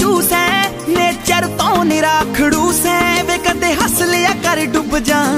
कंजूस है नेचर तो निरा खड़ूस है वे कदे हस लिया कर डुब जा